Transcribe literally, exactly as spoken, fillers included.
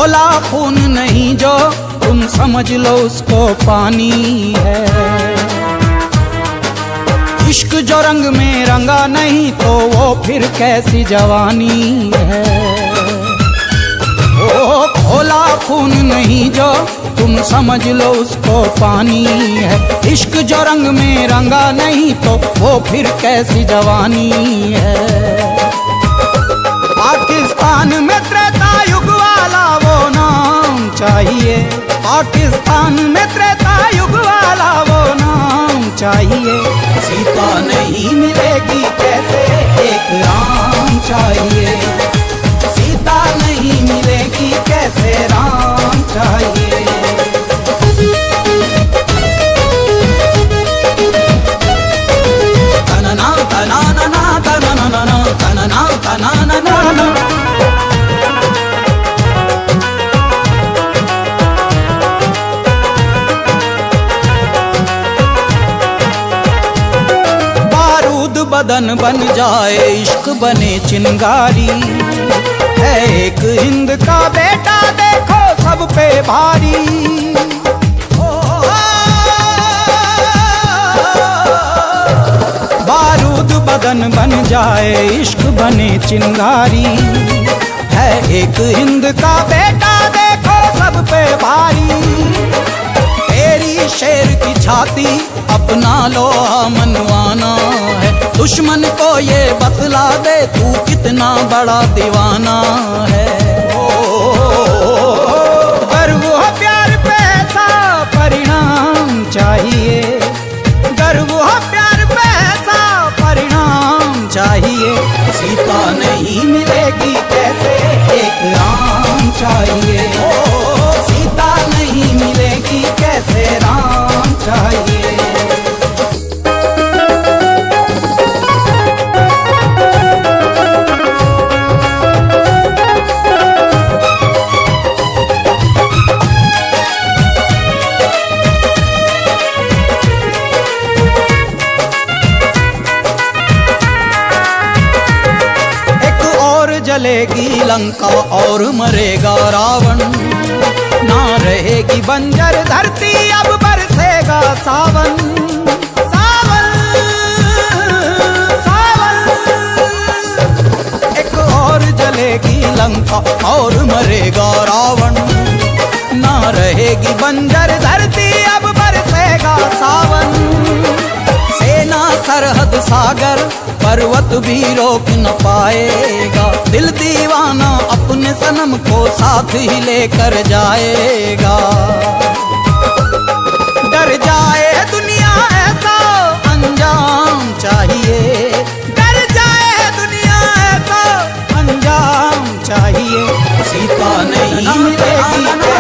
खोला खून नहीं जो तुम समझ लो उसको पानी है। इश्क जो रंग में रंगा नहीं तो वो फिर कैसी जवानी है। ओ खोला खून नहीं जो तुम समझ लो उसको पानी है। इश्क जो रंग में रंगा नहीं तो वो फिर कैसी जवानी है। पाकिस्तान में त्रेता युग वाला वो नाम चाहिए। पाकिस्तान में त्रेता युग वाला वो नाम चाहिए। सीता नहीं मिलेगी कैसे एक राम चाहिए। सीता नहीं मिलेगी कैसे राम चाहिए। तनना तना ना तना ना ना तनना तना ना ना। बारूद बदन बन जाए इश्क बने चिंगारी है। एक हिंद का बेटा देखो सब पे भारी। बारूद बदन बन जाए इश्क बने चिंगारी है। एक हिंद का बेटा देखो सब पे भारी। तेरी शेर की छाती अपना लोहा मनवाना है। दुश्मन को ये बतला दे तू कितना बड़ा दीवाना है। गर्व हो प्यार पे ऐसा परिणाम चाहिए। गर्व हो प्यार पे ऐसा परिणाम चाहिए। सीता नहीं मिलेगी कैसे एक राम चाहिए। सीता नहीं मिलेगी कैसे राम चाहिए। जलेगी लंका और मरेगा रावण। ना रहेगी बंजर धरती अब बरसेगा सावन। सावन सावन। एक और जलेगी लंका और मरेगा रावण। ना रहेगी बंजर धरती अब बरसेगा सावन। सेना सरहद सागर पर्वत भी रोक न पाएगा। दिल दीवाना अपने सनम को साथ ही लेकर जाएगा। डर जाए दुनिया ऐसा अंजाम चाहिए। डर जाए दुनिया ऐसा अंजाम चाहिए। सीता नहीं मिलेगी